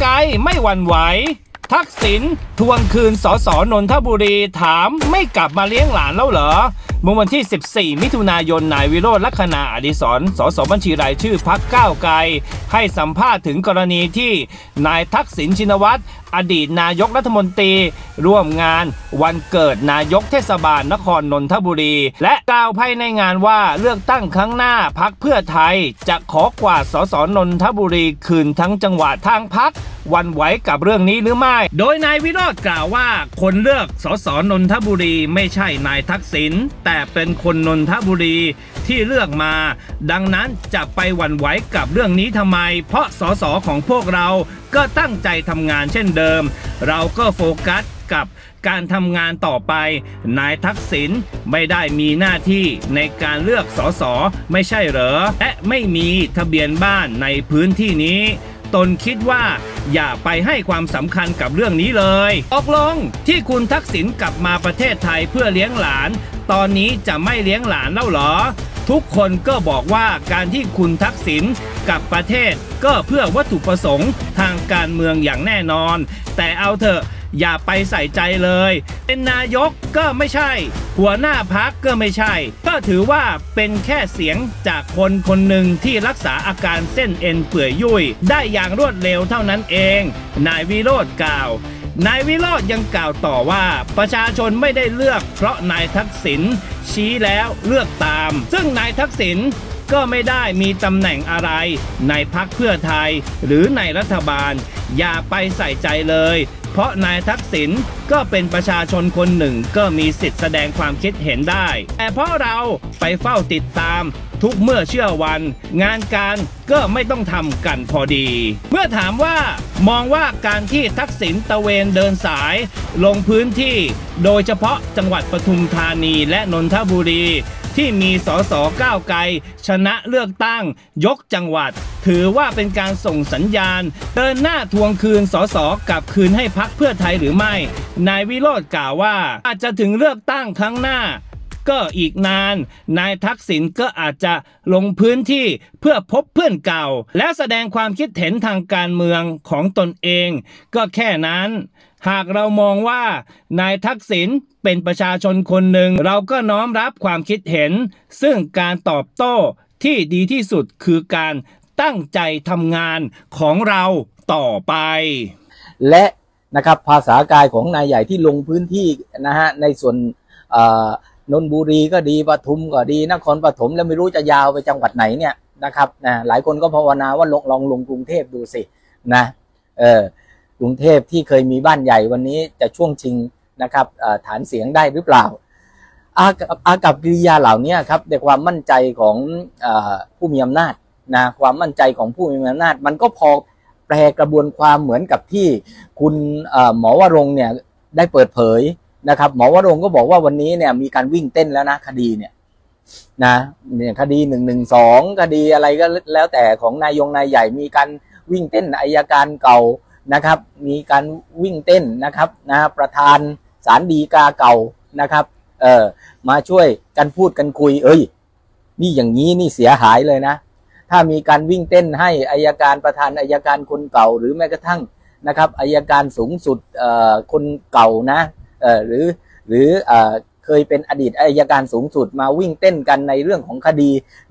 ไกลไม่หวั่นไหวทักษิณทวงคืนสสนนทบุรีถามไม่กลับมาเลี้ยงหลานแล้วเหรอเมื่อวันที่ 14 มิถุนายนนายวิโรจน์ ลักษณะอดิศรสสบัญชีรายชื่อพรรคก้าวไกลให้สัมภาษณ์ถึงกรณีที่นายทักษิณชินวัตรอดีตนายกรัฐมนตรีร่วมงานวันเกิดนายกเทศบาลนครนนทบุรีและกล่าวภายในงานว่าเลือกตั้งครั้งหน้าพรรคเพื่อไทยจะขอกวาดสสนนทบุรีคืนทั้งจังหวัดทางพรรคหวั่นไหวกับเรื่องนี้หรือไม่โดยนายวิโรจน์กล่าวว่าคนเลือกสสนนทบุรีไม่ใช่นายทักษิณแต่เป็นคนนนทบุรีที่เลือกมาดังนั้นจะไปหวั่นไหวกับเรื่องนี้ทำไมเพราะสสของพวกเราก็ตั้งใจทำงานเช่นเดิมเราก็โฟกัสกับการทำงานต่อไปนายทักษิณไม่ได้มีหน้าที่ในการเลือกสสไม่ใช่เหรอและไม่มีทะเบียนบ้านในพื้นที่นี้ตนคิดว่าอย่าไปให้ความสำคัญกับเรื่องนี้เลยตกลงที่คุณทักษิณกลับมาประเทศไทยเพื่อเลี้ยงหลานตอนนี้จะไม่เลี้ยงหลานแล้วเหรอทุกคนก็บอกว่าการที่คุณทักษิณกลับประเทศก็เพื่อวัตถุประสงค์ทางการเมืองอย่างแน่นอนแต่เอาเถอะอย่าไปใส่ใจเลยเป็นนายกก็ไม่ใช่หัวหน้าพรรคก็ไม่ใช่ก็ถือว่าเป็นแค่เสียงจากคนคนหนึ่งที่รักษาอาการเส้นเอ็นเปื่อยยุ่ยได้อย่างรวดเร็วเท่านั้นเองนายวิโรจน์กล่าวนายวิโรจน์ยังกล่าวต่อว่าประชาชนไม่ได้เลือกเพราะนายทักษิณชี้แล้วเลือกตามซึ่งนายทักษิณก็ไม่ได้มีตำแหน่งอะไรในพรรคเพื่อไทยหรือในรัฐบาลอย่าไปใส่ใจเลยเพราะนายทักษิณก็เป็นประชาชนคนหนึ่งก็มีสิทธิ์แสดงความคิดเห็นได้แต่เพราะเราไปเฝ้าติดตามทุกเมื่อเชื่อวันงานการก็ไม่ต้องทำกันพอดีเมื่อถามว่ามองว่าการที่ทักษิณตะเวนเดินสายลงพื้นที่โดยเฉพาะจังหวัดปทุมธานีและนนทบุรีที่มีสสก้าวไกลชนะเลือกตั้งยกจังหวัดถือว่าเป็นการส่งสัญญาณเดินหน้าทวงคืนสสกลับคืนให้พรรคเพื่อไทยหรือไม่นายวิโรจน์กล่าวว่าอาจจะถึงเลือกตั้งครั้งหน้าก็อีกนานนายทักษิณก็อาจจะลงพื้นที่เพื่อพบเพื่อนเก่าและแสดงความคิดเห็นทางการเมืองของตนเองก็แค่นั้นหากเรามองว่านายทักษิณเป็นประชาชนคนหนึ่งเราก็น้อมรับความคิดเห็นซึ่งการตอบโต้ที่ดีที่สุดคือการตั้งใจทำงานของเราต่อไปและนะครับภาษากายของนายใหญ่ที่ลงพื้นที่นะฮะในส่วนนนทบุรีก็ดีปทุมก็ดีนครปฐมแล้วไม่รู้จะยาวไปจังหวัดไหนเนี่ยนะครับหลายคนก็ภาวนาว่าลองลงกรุงเทพดูสินะกรุงเทพที่เคยมีบ้านใหญ่วันนี้จะช่วงชิงนะครับฐานเสียงได้หรือเปล่าอากับกิริยาเหล่านี้ครับในความมั่นใจของผู้มีอำนาจนะความมั่นใจของผู้มีอำนาจมันก็พอแปลกระบวนความเหมือนกับที่คุณหมอวรงค์เนี่ยได้เปิดเผยนะครับหมอวรงค์ก็บอกว่าวันนี้เนี่ยมีการวิ่งเต้นแล้วนะคดีเนี่ยคดี112คดีอะไรก็แล้วแต่ของนายใหญ่มีการวิ่งเต้นอัยการเก่านะครับมีการวิ่งเต้นนะครับประธานศาลฎีกาเก่านะครับมาช่วยกันพูดกันคุยนี่อย่างนี้นี่เสียหายเลยนะถ้ามีการวิ่งเต้นให้อัยการประธานอัยการคนเก่าหรือแม้กระทั่งนะครับอัยการสูงสุดคนเก่านะหรือเคยเป็นอดีตอัยการสูงสุดมาวิ่งเต้นกันในเรื่องของคดี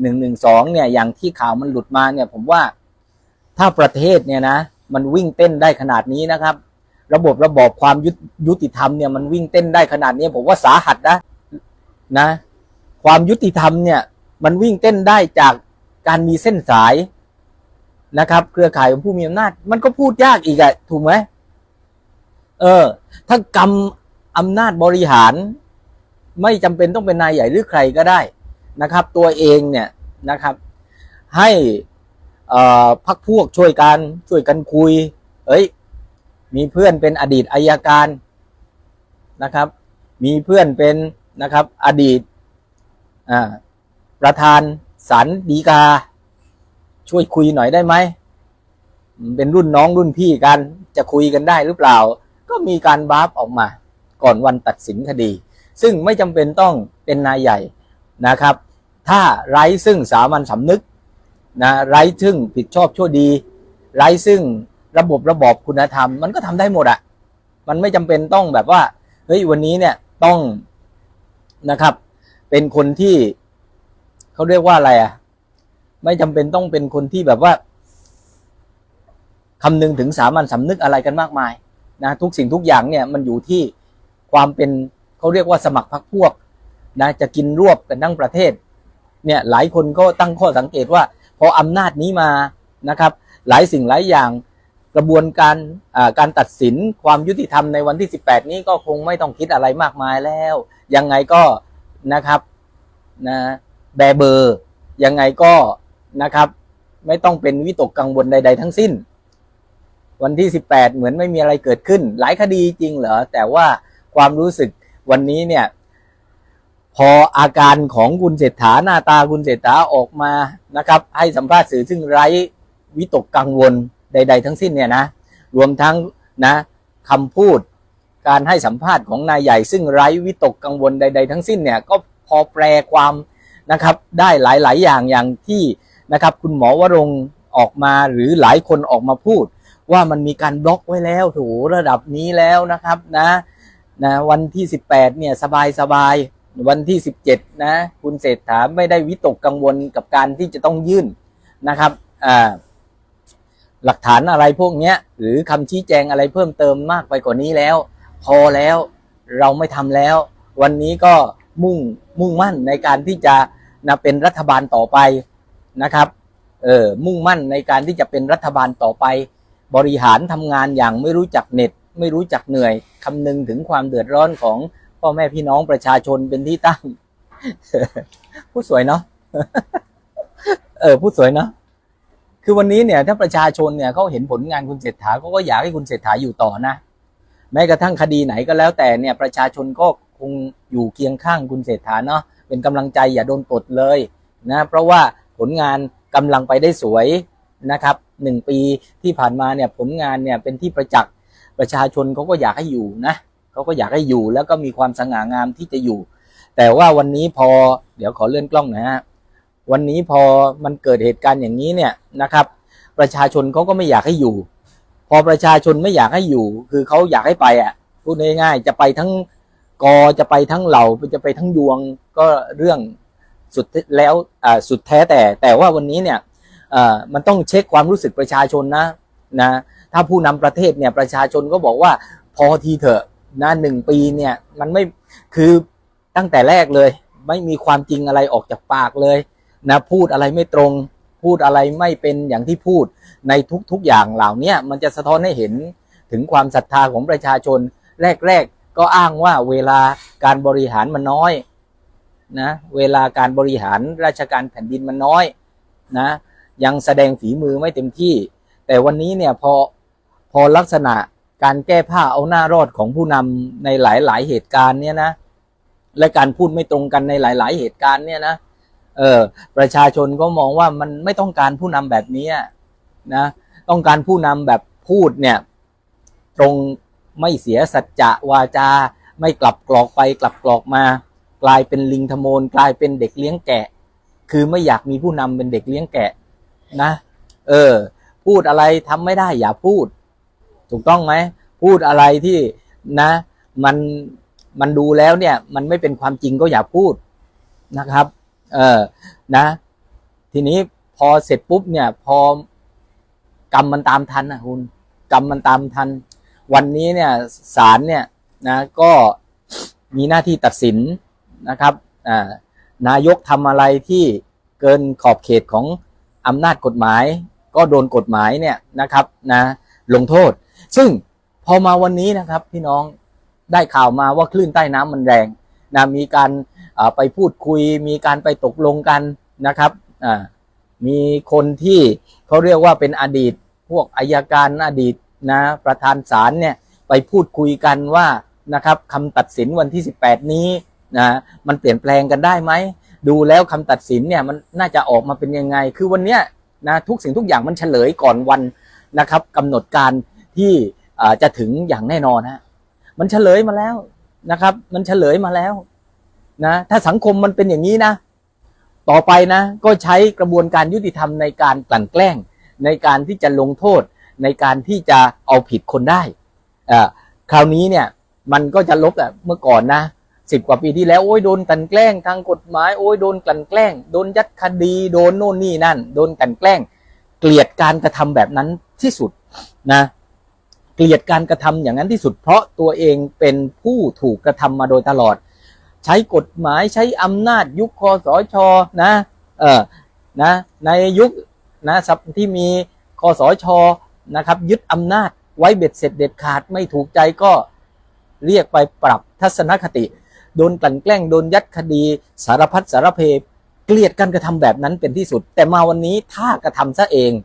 112เนี่ยอย่างที่ข่าวมันหลุดมาเนี่ยผมว่าถ้าประเทศเนี่ยนะมันวิ่งเต้นได้ขนาดนี้นะครับระบบความยุติธรรมเนี่ยมันวิ่งเต้นได้ขนาดนี้ผมว่าสาหัสนะความยุติธรรมเนี่ยมันวิ่งเต้นได้จากการมีเส้นสายนะครับเครือข่ายของผู้มีอำนาจมันก็พูดยากอีกอะถูกไหมถ้ากำอำนาจบริหารไม่จำเป็นต้องเป็นนายใหญ่หรือใครก็ได้นะครับตัวเองเนี่ยนะครับให้พรรคพวกช่วยกันคุยมีเพื่อนเป็นอดีตอัยการนะครับมีเพื่อนเป็นนะครับอดีตประธานศาลฎีกาช่วยคุยหน่อยได้ไหมเป็นรุ่นน้องรุ่นพี่กันจะคุยกันได้หรือเปล่าก็มีการบาฟออกมาก่อนวันตัดสินคดีซึ่งไม่จำเป็นต้องเป็นนายใหญ่นะครับถ้าไร้ซึ่งสามัญสำนึกนะไร้ซึ่งผิดชอบชั่วดีไร้ซึ่งระบอบคุณธรรมมันก็ทำได้หมดอะมันไม่จำเป็นต้องแบบว่าเฮ้ยวันนี้เนี่ยต้องนะครับเป็นคนที่เขาเรียกว่าอะไรอะไม่จำเป็นต้องเป็นคนที่แบบว่าคำนึงถึงสามัญสำนึกอะไรกันมากมายนะทุกสิ่งทุกอย่างเนี่ยมันอยู่ที่ความเป็นเขาเรียกว่าสมัครพรรคพวกนะจะกินรวบกันทั้งประเทศเนี่ยหลายคนก็ตั้งข้อสังเกตว่าพออำนาจนี้มานะครับหลายสิ่งหลายอย่างกระบวนการตัดสินความยุติธรรมในวันที่18นี้ก็คงไม่ต้องคิดอะไรมากมายแล้วยังไงก็นะครับนะแบเบอร์ยังไงก็นะครับไม่ต้องเป็นวิตกกังวลใดๆทั้งสิ้นวันที่18เหมือนไม่มีอะไรเกิดขึ้นหลายคดีจริงเหรอแต่ว่าความรู้สึกวันนี้เนี่ยพออาการของคุณเศรษฐาหน้าตาคุณเศรษฐาออกมานะครับให้สัมภาษณ์สื่อซึ่งไร้วิตกกังวลใดๆทั้งสิ้นเนี่ยนะรวมทั้งนะคำพูดการให้สัมภาษณ์ของนายใหญ่ซึ่งไร้วิตกกังวลใดๆทั้งสิ้นเนี่ยก็พอแปลความนะครับได้หลายๆอย่างที่นะครับคุณหมอวรงค์ออกมาหรือหลายคนออกมาพูดว่ามันมีการบล็อกไว้แล้วโถระดับนี้แล้วนะครับนะวันที่18เนี่ยสบายวันที่17นะคุณเศรษฐาไม่ได้วิตกกังวลกับการที่จะต้องยื่นนะครับหลักฐานอะไรพวกนี้หรือคำชี้แจงอะไรเพิ่มเติมมากไปกว่านี้แล้วพอแล้วเราไม่ทำแล้ววันนี้ก็มุ่งมั่นในการที่จะเป็นรัฐบาลต่อไปนะครับมุ่งมั่นในการที่จะเป็นรัฐบาลต่อไปบริหารทำงานอย่างไม่รู้จักเหน็ดไม่รู้จักเหนื่อยคำนึงถึงความเดือดร้อนของพ่อแม่พี่น้องประชาชนเป็นที่ตั้ง ผู้สวยเนาะ ผู้สวยเนาะคือวันนี้เนี่ยถ้าประชาชนเนี่ยเขาเห็นผลงานคุณเศรษฐาเขาก็อยากให้คุณเศรษฐาอยู่ต่อนะแม้กระทั่งคดีไหนก็แล้วแต่เนี่ยประชาชนก็คงอยู่เคียงข้างคุณเศรษฐาเนาะเป็นกำลังใจอย่าโดนตดเลยนะเพราะว่าผลงานกำลังไปได้สวยนะครับ1 ปีที่ผ่านมาเนี่ยผลงานเนี่ยเป็นที่ประจักษ์ประชาชนเขาก็อยากให้อยู่นะเขาก็อยากให้อยู่แล้วก็มีความสง่างามที่จะอยู่แต่ว่าวันนี้พอเดี๋ยวขอเลื่อนกล้องนะฮะวันนี้พอมันเกิดเหตุการณ์อย่างนี้เนี่ยนะครับประชาชนเขาก็ไม่อยากให้อยู่พอประชาชนไม่อยากให้อยู่คือเขาอยากให้ไปพูดง่ายๆจะไปทั้งกอจะไปทั้งเหล่าจะไปทั้งยวงก็เรื่องสุดแล้วสุดแท้แต่ว่าวันนี้เนี่ยมันต้องเช็คความรู้สึกประชาชนนะถ้าผู้นำประเทศเนี่ยประชาชนก็บอกว่าพอทีเถอะนะ1 ปีเนี่ยมันไม่คือตั้งแต่แรกเลยไม่มีความจริงอะไรออกจากปากเลยนะพูดอะไรไม่ตรงพูดอะไรไม่เป็นอย่างที่พูดในทุกอย่างเหล่านี้มันจะสะท้อนให้เห็นถึงความศรัทธาของประชาชนแรกก็อ้างว่าเวลาการบริหารมันน้อยนะเวลาการบริหารราชการแผ่นดินมันน้อยนะยังแสดงฝีมือไม่เต็มที่แต่วันนี้เนี่ยพอลักษณะการแก้ผ้าเอาหน้ารอดของผู้นำในหลายเหตุการณ์เนี่ยนะและการพูดไม่ตรงกันในหลายเหตุการณ์เนี่ยนะประชาชนก็มองว่ามันไม่ต้องการผู้นำแบบนี้นะต้องการผู้นำแบบพูดเนี่ยตรงไม่เสียสัจจะวาจาไม่กลับกรอกไปกลับกรอกมากลายเป็นลิงทโมนกลายเป็นเด็กเลี้ยงแกะคือไม่อยากมีผู้นำเป็นเด็กเลี้ยงแกะนะพูดอะไรทำไม่ได้อย่าพูดถูกต้องไหมพูดอะไรที่นะมันดูแล้วเนี่ยมันไม่เป็นความจริงก็อย่าพูดนะครับนะทีนี้พอเสร็จปุ๊บเนี่ยพอกรรมมันตามทันนะคุณกรรมมันตามทันวันนี้เนี่ยศาลเนี่ยนะก็มีหน้าที่ตัดสินนะครับนายกทำอะไรที่เกินขอบเขตของอำนาจกฎหมายก็โดนกฎหมายเนี่ยนะครับนะลงโทษซึ่งพอมาวันนี้นะครับพี่น้องได้ข่าวมาว่าคลื่นใต้น้ำมันแรงนะมีการไปพูดคุยมีการไปตกลงกันนะครับมีคนที่เขาเรียกว่าเป็นอดีตพวกอัยการอดีตนะประธานศาลเนี่ยไปพูดคุยกันว่านะครับคำตัดสินวันที่18นี้นะมันเปลี่ยนแปลงกันได้ไหมดูแล้วคำตัดสินเนี่ยมันน่าจะออกมาเป็นยังไงคือวันเนี้ยนะทุกสิ่งทุกอย่างมันเฉลยก่อนวันนะครับกำหนดการที่จะถึงอย่างแน่นอนมันเฉลยมาแล้วนะครับมันเฉลยมาแล้วนะถ้าสังคมมันเป็นอย่างนี้นะต่อไปนะก็ใช้กระบวนการยุติธรรมในการกลั่นแกล้งในการที่จะลงโทษในการที่จะเอาผิดคนได้คราวนี้เนี่ยมันก็จะลบเมื่อก่อนนะ10 กว่าปีที่แล้วโอ้ยโดนกลั่นแกล้งทางกฎหมายโอ้ยโดนกลั่นแกล้งโดนยัดคดีโดนโน่นนี่นั่นโดนกลั่นแกล้งเกลียดการกระทำแบบนั้นที่สุดนะเกลียดการกระทำอย่างนั้นที่สุดเพราะตัวเองเป็นผู้ถูกกระทำมาโดยตลอดใช้กฎหมายใช้อำนาจยุคคสช.นะในยุคนะที่มีคสช.นะครับยึดอำนาจไว้เบ็ดเสร็จเด็ดขาดไม่ถูกใจก็เรียกไปปรับทัศนคติโดนกลั่นแกล้งโดนยัดคดีสารพัดสารเพเกลียดการกระทำแบบนั้นเป็นที่สุดแต่มาวันนี้ถ้ากระทำซะเอง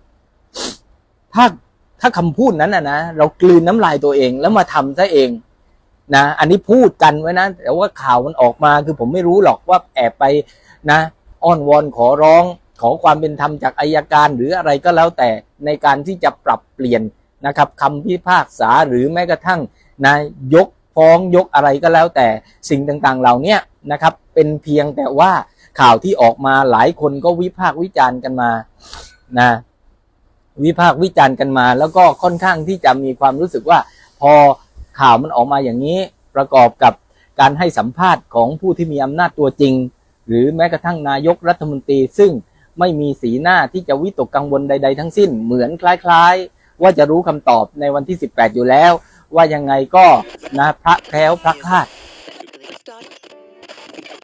ถ้าคำพูดนั้นนะเรากลืนน้ำลายตัวเองแล้วมาทำซะเองนะอันนี้พูดกันไว้นะแต่ว่าข่าวมันออกมาคือผมไม่รู้หรอกว่าแอบไปนะอ้อนวอนขอร้องขอความเป็นธรรมจากอัยการหรืออะไรก็แล้วแต่ในการที่จะปรับเปลี่ยนนะครับคำพิพากษาหรือแม้กระทั่งนะยกฟ้องยกอะไรก็แล้วแต่สิ่งต่างๆเหล่านี้นะครับเป็นเพียงแต่ว่าข่าวที่ออกมาหลายคนก็วิพากษ์วิจารณ์กันมานะวิพากษ์วิจารณ์กันมาแล้วก็ค่อนข้างที่จะมีความรู้สึกว่าพอข่าวมันออกมาอย่างนี้ประกอบกับการให้สัมภาษณ์ของผู้ที่มีอำนาจตัวจริงหรือแม้กระทั่งนายกรัฐมนตรีซึ่งไม่มีสีหน้าที่จะวิตกกังวลใดๆทั้งสิ้นเหมือนคล้ายๆว่าจะรู้คำตอบในวันที่18อยู่แล้วว่ายังไงก็นะพระแคล้วพระคลาด